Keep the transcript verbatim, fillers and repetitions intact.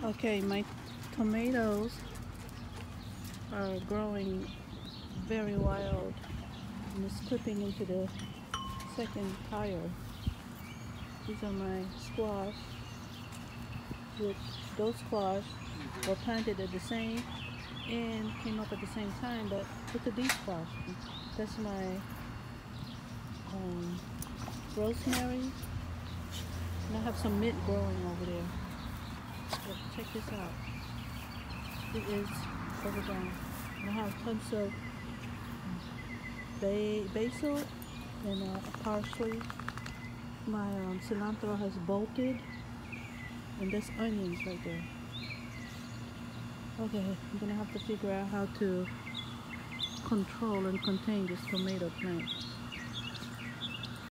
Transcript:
Okay, my tomatoes are growing very wild and it's clipping into the second tire. These are my squash, which those squash were planted at the same and came up at the same time, but look at these squash. That's my um, rosemary, and I have some mint growing over there. But check this out. It is overgrown. And I have tons of ba basil and uh, parsley. My um, cilantro has bolted, and there's onions right there. Okay, I'm gonna have to figure out how to control and contain this tomato plant.